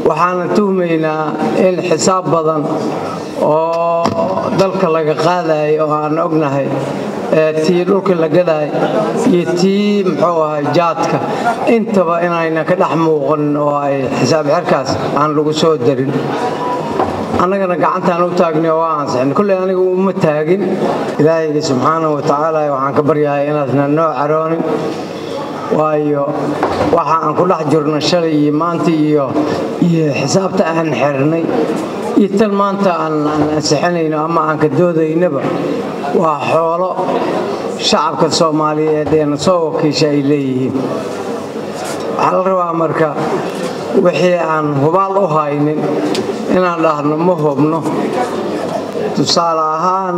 waxaan tuhmaynaa in xisaab badan oo dalka laga qaaday oo aan ognahay tii dhulka la gaday iyo tii muxuu ahay jaadka intaba inayna ka dhex muuqan oo ay xisaab xirkaas aan lagu soo darin annagana gacantaan u taagnay oo aan saxin kulli aniga uma taagin ilaahay subxaanahu wa ta'ala waxaan ka baryahay inaasna noo caroonin waayo waxa aan ku dhex jirno shalay iyo maanta iyo xisaabta aan xirnay iyo tan maanta aan saxinayno ama aan ka doodaynaba waa xoolo shacabka Soomaaliyeed ee soo wakiisha ay leeyihiin waxaa la rabaa marka wixii aan hubaal u haynin inaan dhahno ma hubno tusaale ahaan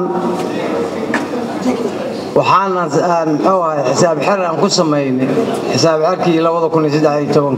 waxaan muxuu ahay xisaab xir aan ku samaynay xisaab xirkii 2013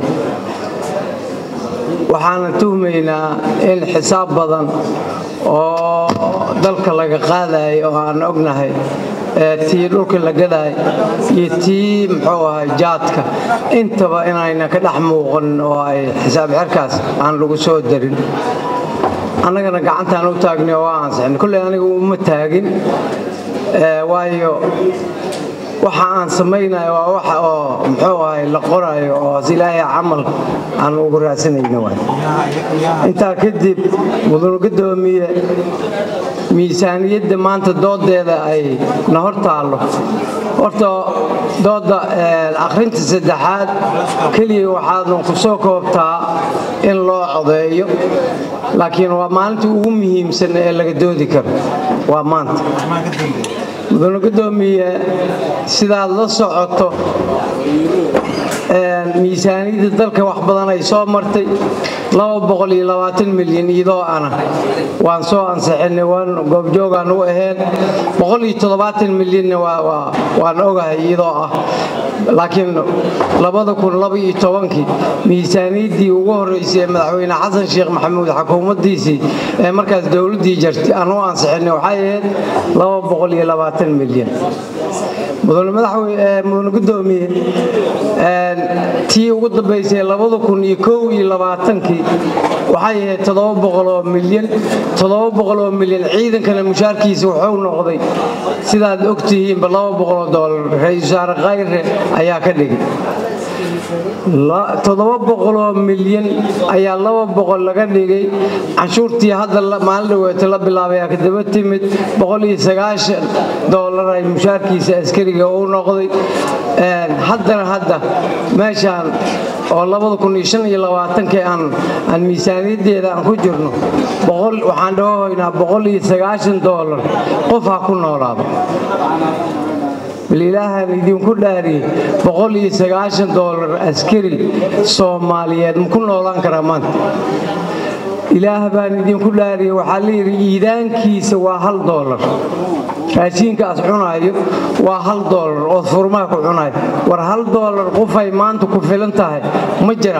waxaan tuhmaynaa in xisaab badan oo dalka laga qaaday oo aan ognahay tii dhulka la gaday iyo tii muxuu ahay jaadka intaba inayna ka dhex muuqan oo ay xisaab xirkaas aan lagu soo darin annagana gacantaan u taagnay oo aan saxin kulli aniga uma taagin waayo waxa aan samaynayo waa waxa oo muxuu ahay la qorayo oo ilaahay amal aan ugu raasanayno waay inta kadib muddo gudoomiye miisaaniyadda maanta doodeeda ay na hortaalo horta dooda akhrinta saddexaad kaliya waxaad ku soo koobtaa in loo codeeyo laakiin waa maalintii ugu muhiimsan ee laga doodi karo waa maanta muddo gudoomiye sidaad la socoto miisaaniyadda dalka wax badan ay soo martay 220 milyan iyadoo waan soo ansixinay waan goobjoogan u ahayn 170 milyan waan ogahay iyadoo laakiin 2012 miisaaniyaddii ugu horeysay ee madaxweyne xasan sheekh maxamuud xukuumaddiisii ee markaas dawladdii jirtay aan u ansixinay waxay ahayd 220 milyan mudane gudoomiye tii ugu dambeysay 2021 waxay ahayd 700 milyan ciidankana mushaarkiisa wuxuu noqday sidaad ogtihiin $200 ra'iisul wasaare Khayre ayaa ka dhigay 700 milyan ayaa 200 laga dhigay canshuurtii hadda maalin dhaweeyta la bilaabay ka daba timid $190 ay mushaarkiisa askariga uu noqday hadda meeshaan oo 2025 aan miisaaniyaddeeda aan ku jirno waxaan dhawaynaa $190 qof ha ku noolaado bilaahan idinku dhaariyay $190 askari Soomaaliyeed ma ku noolaan karaa maanta ilaah baan idinku dhaariyay waxa la yiri iidaankiisa waa $1 raashinkaas cunayo waa $1 oo furmaa ku cunayo war $1 qof ay maanta ku filan tahay ma jira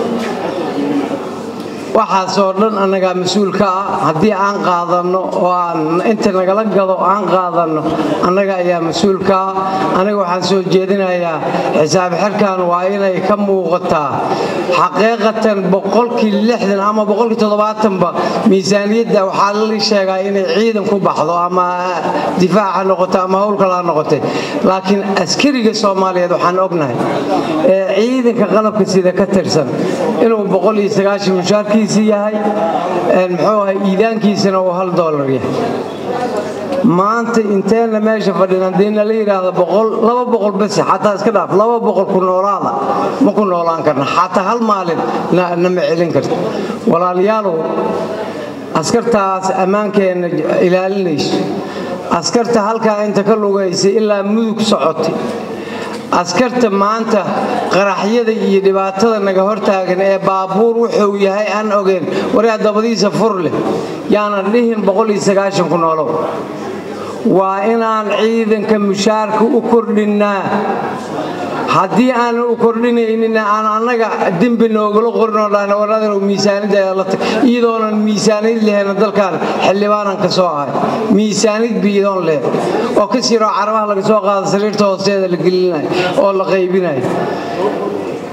waxaasoo dhan annaga mas'uulka haddii aan qaadano oo aan inta nagala gado aan qaadano annaga ayaa mas'uulka aniga waxaan soo jeedinayaa xisaab xirkan waa inay ka muuqataa xaqiiqatan 60 ama 70 ba miisaaniyadda waxaa la sheegay inay ciidan ku baxdo ama difaaca noqoto ama hawl kala noqoto laakiin askariga Soomaaliyeed waxaan ognahay ciidanka qalabka sida ka tirsan inuu 190 mushaarkiisa yahay muxuu ahay iidaankiisana uu $1 yahay maanta inteena meesha fadhinan deena la yiraahdo 200 bas xataa iska dhaaf 200 ku noolaada ma ku noolaan karna xataa hal maalin nama celin karto walaalayaal askartaas ammaankeena ilaalinayso askarta halka inta ka lugaysay ilaa mudug socotay askarta maanta qaraxyada iyo dhibaatada naga hortaagan ee baabuur wuxuu yahay aan ogeyn wariya dabadiisa fur leh yaana dhihin 190 ku noolow waa inaan ciidanka mushaarka u kordhinaa haddii aan u kordhinaynin aan annaga dambi noogala qorno dhaana waradan miisaanida la iyadoo miisaanid leena dalkan xildhibaanan ka soo ahay miisaanid biidoon leh oo ka siro carabaha laga soo qaado sariirta hoosteeda la gelinayo oo la qaybinayo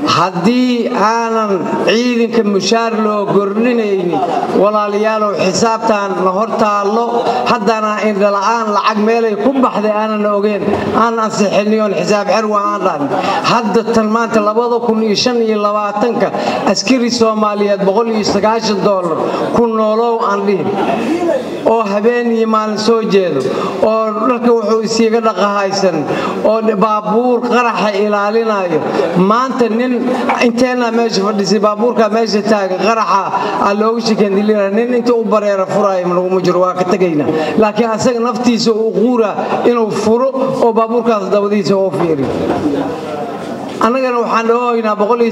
haddii aanan ciidanka mushaar loo kordhinaynin walaalayaalow xisaabtan la hortaallo haddana indhala'aan lacag meelay ku baxday aanan ogeyn aan ansixiniyoon xisaab xir waan dhan hadda tan maanta 2025 askari Soomaaliyeed $190 ku noolow aan dhihin oo habeen iyo maalin soo jeedo oo dharka wuxuu isiga dhaqahaysan oo baabuur qaraxa ilaalinayo maanta nin inteena meesha fadhisay baabuurka meesha taagan qaraxa loogu shikeen dilina nin inta u bareera furaay ma jiro waa ka tagayna laakiin asaga naftiisa uu quura inuu furo oo baabuurkaas dabadiisa oo fiiriyo anagana waxaan dhooynaa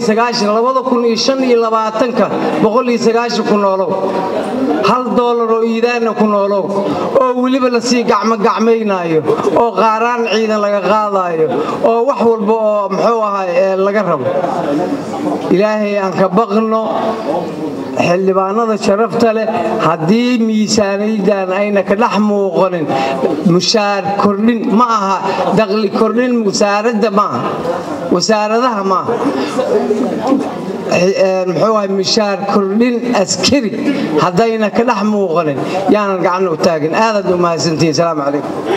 190 ku noolow $1 oo iidaana ku noolow oo waliba la sii gacmaynaayo oo qaaraan ciidan laga qaadayo oo wax walba oo muxuu ahay laga rabo ilaahay aan ka baqno xildhibaanada sharafta leh haddii miisaaniyaddan ayna ka dhex muuqanin mushaar kordhin ma aha dakhli kordhin wasaaradda ma aha wasaaradaha ma aha muxuu ahay mushaar kordhin askari haddayna ka dhex muuqanin yaanan gacan u taagin aad u mahadsantihiin salaamu calaykum